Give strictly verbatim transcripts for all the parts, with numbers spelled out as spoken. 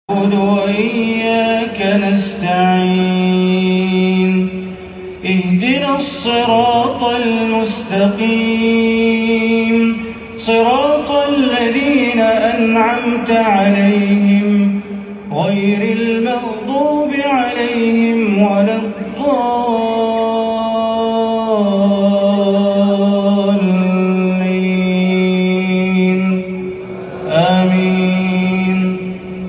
وإياك نستعين اهدنا الصراط المستقيم صراط الذين أنعمت عليهم غير المغضوب عليهم ولا الضالين آمين.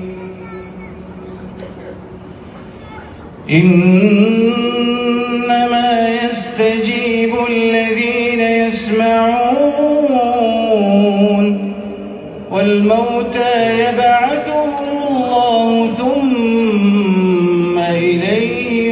إنما يستجيب الذين يسمعون والموتى يبعثهم الله ثم إليه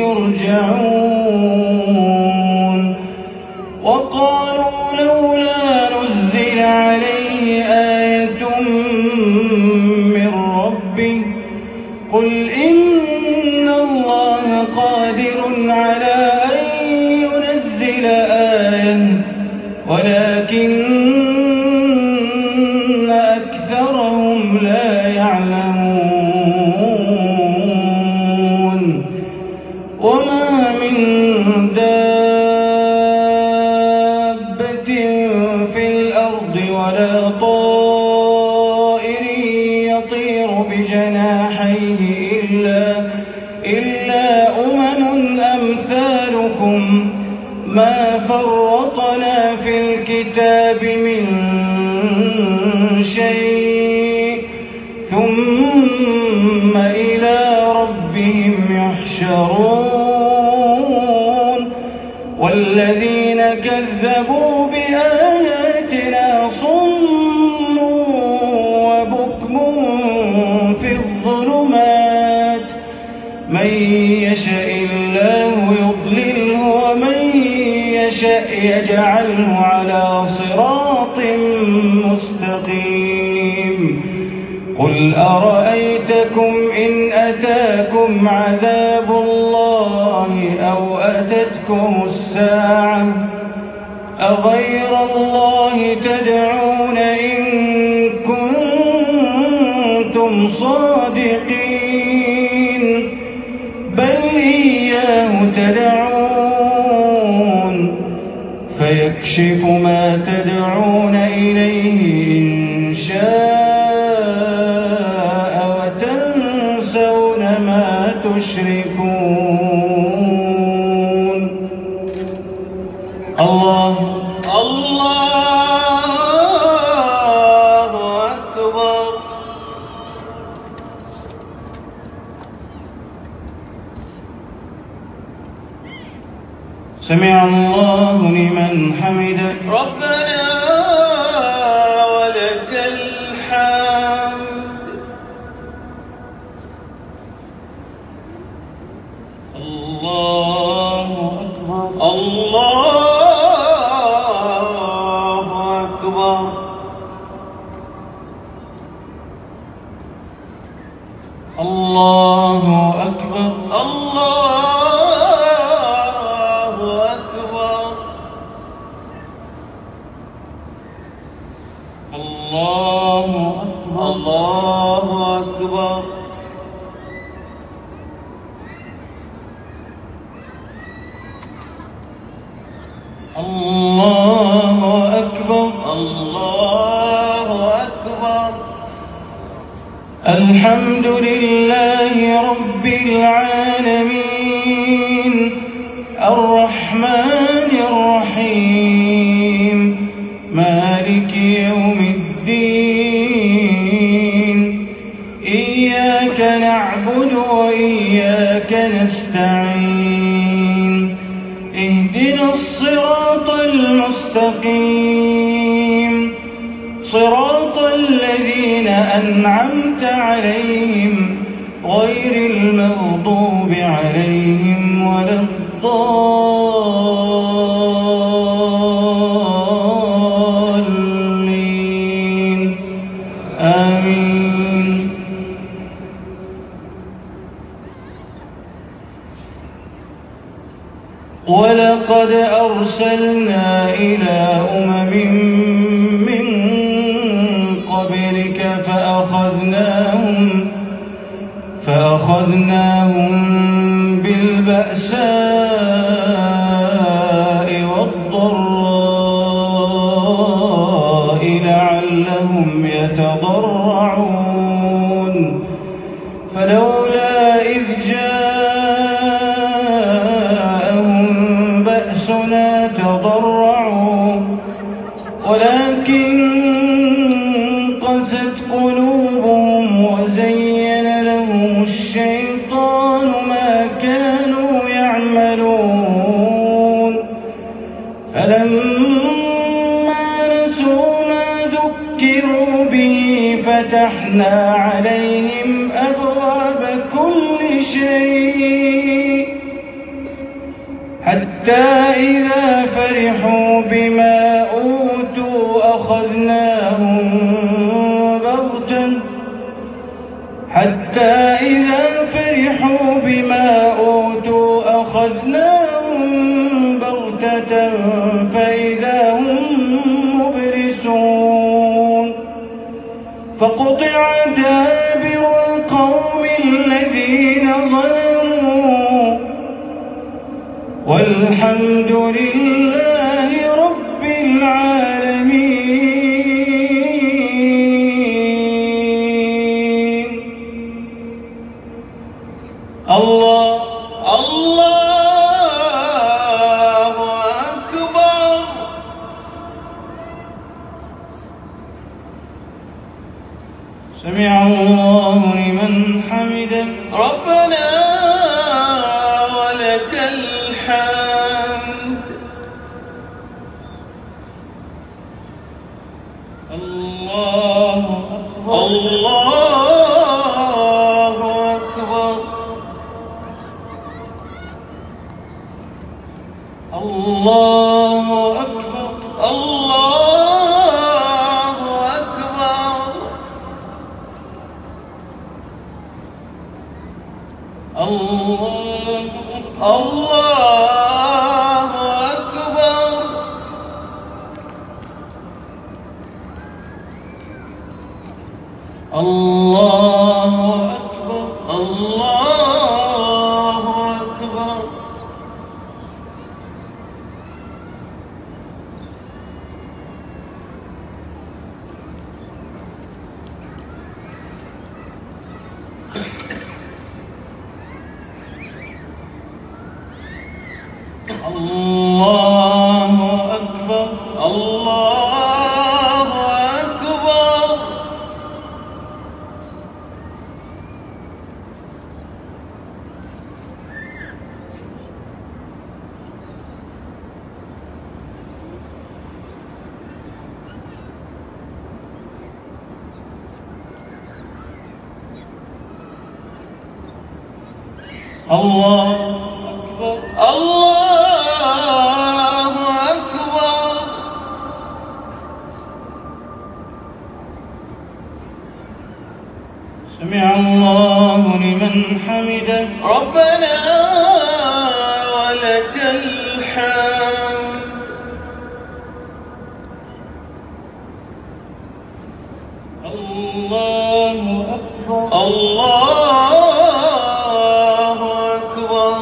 يرجعون. وقالوا لولا نزل عليه آية من ربه قل إن الله قادر على أن ينزل آية ولكن أكثرهم لا يعلمون. وما من دابة في الأرض ولا طائر يطير بجناحيه إلا إلا أمم أمثالكم ما فرطنا في الكتاب من شيء ثم إلى ربهم يحشرون. والذين كذبوا بآياتنا صم وبكم في الظلمات من يشاء الله يضلله ومن يشاء يجعله على صراط مستقيم. قل أرأيتكم إن أتاكم عذاب الله أو أتتكم الساعة أغير الله تدعون إن كنتم صادقين بل إياه تدعون فيكشف ما تدعون إليه إن شاء وتنسون ما تشركون. الله الله أكبر. سمع الله لمن حمده ربنا ولك الحمد. الله أكبر الله أكبر. الله أكبر الله أكبر. الله أكبر الله أكبر. الله أكبر الله أكبر. الحمد لله رب العالمين الرحمن الرحيم مالك يوم الدين. إياك نعبد وإياك نستعين اهدنا الصراط المستقيم صراط الذين أنعمت عليهم غير المغضوب عليهم ولا الضالين آمين. ولقد أرسلنا إلى أمم من قبلك فأخذناهم فأخذناهم بالبأساء والضراء لعلهم يتضرعون فلولا إذ جاءهم بأسنا تضرعوا ولكن قست قلوبهم وزين لهم الشيطان ما كانوا يعملون فلما نسوا ما ذكروا به فتحنا عليهم أبواب كل شيء حتى إذا فرحوا بما أوتوا أخذناهم بغتة حتى إذا فرحوا بما أوتوا أخذناهم بغتة فإذا هم مبلسون فقطع دابر القوم الذين ظلموا والحمد لله رب العالمين. الله الله أكبر. سمع الله لمن حمده ربنا ولك الحمد. الله أكبر الله أكبر الله أكبر الله أكبر الله الله أكبر الله أكبر الله أكبر. الله أكبر الله أكبر. الله أكبر الله أكبر. سمع الله لمن حمده ربنا ولك الحمد. الله أكبر الله أكبر.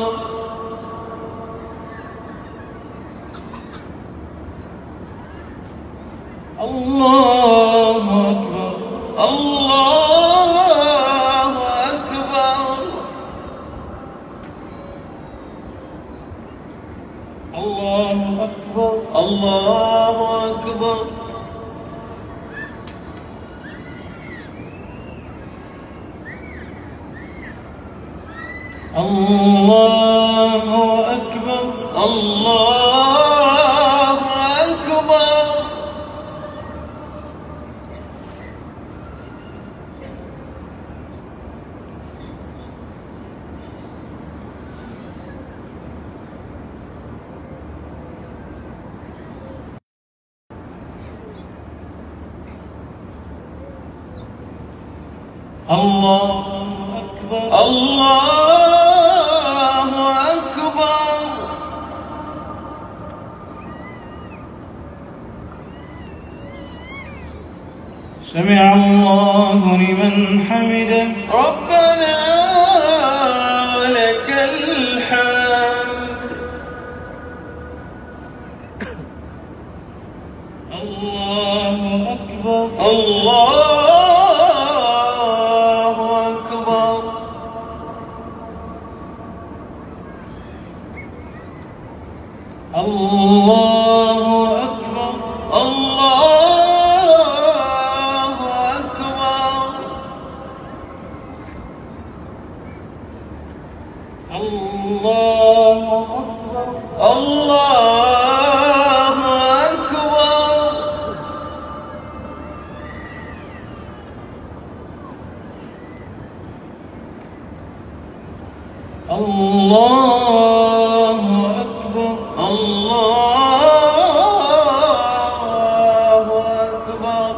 الله أكبر الله أكبر. الله أكبر الله أكبر. الله أكبر الله أكبر. الله أكبر الله أكبر. سمع الله لمن حمده ربنا الله أكبر الله أكبر الله أكبر الله أكبر.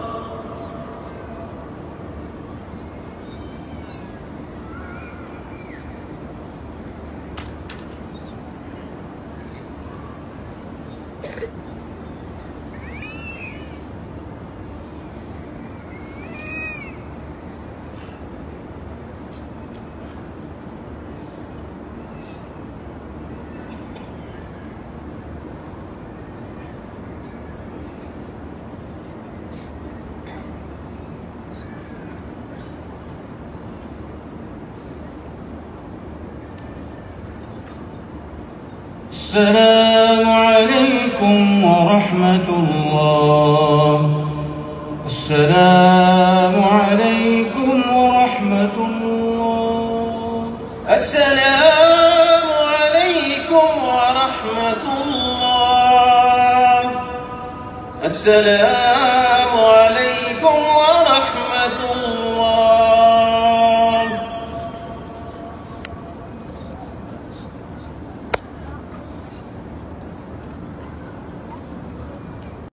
السلام عليكم ورحمة الله. السلام عليكم ورحمة الله. السلام عليكم ورحمة الله. السلام